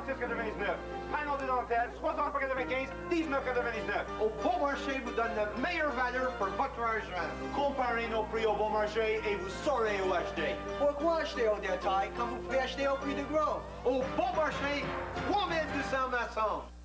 36,99. Panneau de dentelle, 63,95, 19,99. Au Bon Marché vous donne la meilleure valeur pour votre argent. Comparez nos prix au Bon Marché et vous saurez où acheter. Pourquoi acheter au détail quand vous pouvez acheter au prix de gros? Au Bon Marché, 3200 maçons.